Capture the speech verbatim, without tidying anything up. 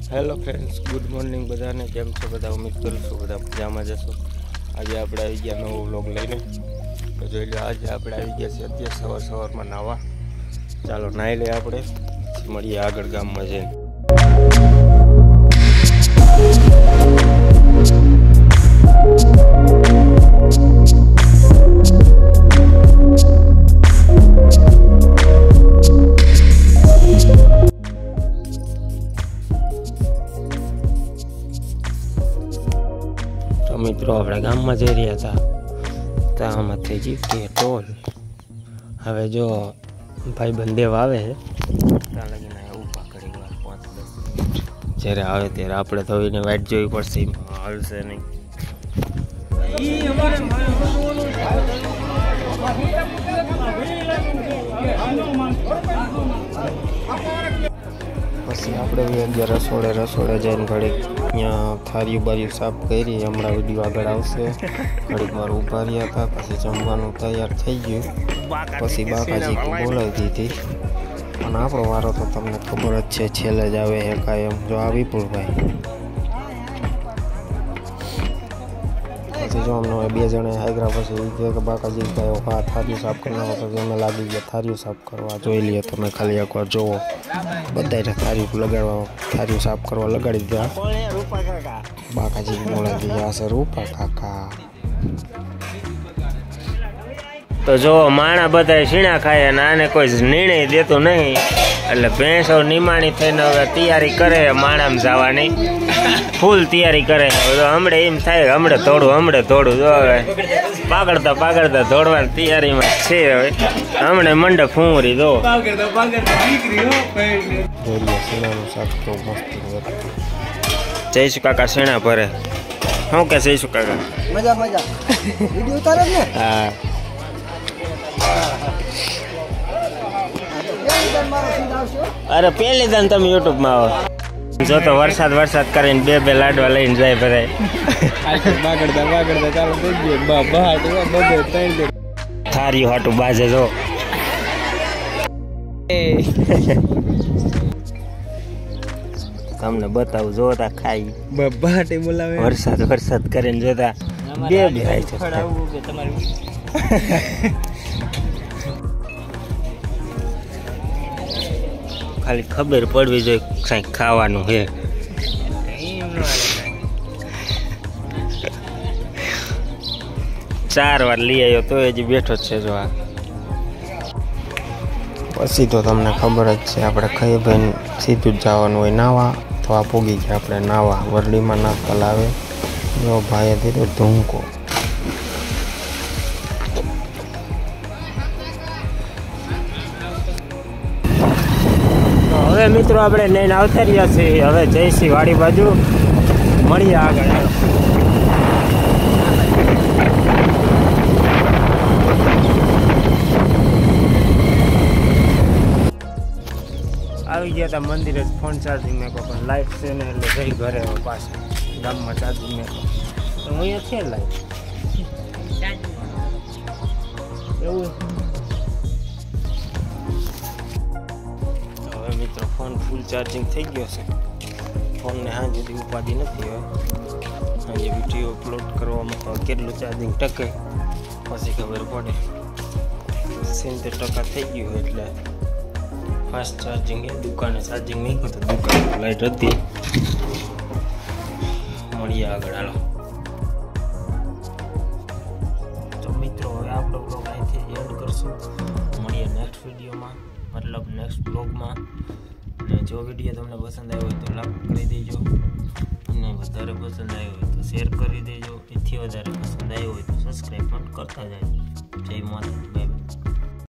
Hello friends, good morning बधाने केम छो बधा। उम्मीद करूँ छूँ बधा मजामां जशो। आज આપણે આવી ગયા નવો વ્લોગ લઈને। તો જોઈ લો, આજે આપણે આવી ગયા છીએ અત્યારે સવાર સવારમાં નાવા। ચાલો નાહી લઈએ આપણે, પછી મળીએ આગળ ગામમાં જઈને। मित्रों अपने गाम में जई रहा था तो आम थी जीती टोल। हवे जो भाई बंदेव आवे त्या लगी ऊभा करी વાર पांच दस मिनिट जयरे आवे त्यारे आपणे तो एनी वाट जोवी पड़शे, हालशे नहीं। पछी आपणे भी रसोड़े रसोड़े जईने घड़ी अँ थारियों बारियों साफ करी। हमणां विडियो आगळ आवशे। घड़ीक वार ऊभा रह्या था, पछी जमवानुं तैयार थई गयुं, पछी बाकाजी बोलावी दीधी। पण आपणो वारो तो तमने खबर ज छे, छेल्ले ज आवे छे कायम। जो आ विपुलभाई पछी जो अमने बे जणे हागरा पछी ए कहे के बाकाजी कहे हा थारियों साफ करी नाखो। तो अमे लागी गया थारियों साफ करवा। जोई लीए तमे खाली एकवार जोवो, बधाने थारियों लगाडवा थारियों साफ करवा लगाड़ी दीधा। बाकाजी बोला दिया से रूपा काका। तो जो माणा बधाय शीणा खाए ने आने कोई निर्णय देतो नहीं, એટલે ભેંસો નિમાણી થઈને હવે તૈયારી કરે માણામાં જવાની। ફૂલ તૈયારી કરે। તો હમણે એમ થાય હમણે થોડું હમણે થોડું જો હવે પાગડતા પાગડતા દોડવાની તૈયારીમાં છે। હવે હમણે મંડે ફૂંરી દો પાગડતા પાગડતા દીકરી હો પૈડી જોઈ સીણાનું શાક તો મસ્ત હતું। જયસુ કાકા સીણા ભરે। શું કે જયસુ કાકા? મજા મજા। વિડિયો ઉતારે ને? હા। अरे पहली दिन तुम यूट्यूब में आओ जो तो वरसाद वरसाद करीने बे बे लाडवा लईने जाय बधाय। बागड़ता बागड़ता चालू थई गयो। बा बहाट बबे त्रण दे थारी हाटू बाजे जो। તમને બતાવું જોતા ખાઈ બહાટે બોલાવે। વરસાદ વરસાદ કરીને જોતા બે બે આઈ છે ખડાવું કે તમારી खाली खबर पड़वी जो कई खावानुं है। चार वार ली आयो तो हजी बैठो छे। जो आ पछी तो तमने खबर ज छे आपणे खाई भाई सीधुं ज जवानुं होय नावा। तो आ पोगी गया आपणे नावा। वरडीमां नाखता लावे। जो भाईए दीधो धूंको। હવે મિત્રો આપણે લઈને આવતા રહ્યા છીએ। હવે જઈશી વાડી બાજુ, મળીએ આગળ। આવી ગયા હતા મંદિરે ફોન ચાર્જિંગ મેકો, પણ લાઈટ છે ને એટલે જઈ ઘરે પાછા ગામમાં ચાર્જિંગ મેકો। તો અહીંયા છે લાઈટ એવું। मित्रों फोन फूल चार्जिंग थी गयो से। फोन ने हाँ जी उपाधि नहीं हो। हाँ जी वीडियो अपलोड करवा तो केटलू चार्जिंग टके पछी खबर पड़े। सित्तेर टका थी गयो एटले फास्ट चार्जिंग है। दुकाने चार्जिंग नहीं तो दुकान लाइट हती। मळीए आगळ हालो। तो मित्रों हवे आपणो ब्लॉग અહીંથી એન્ડ કરશું। મળીએ નેક્સ્ટ વિડિયોમાં, मतलब नेक्स्ट ब्लॉग में। ने जो वीडियो तमने पसंद आयो तो लाइक कर दीजो, ने वधारे पसंद आयो तो शेर कर दीजो, एथी वधारे पसंद आयो तो सब्सक्राइब पण करता जाए। जय माता, बाय बाय।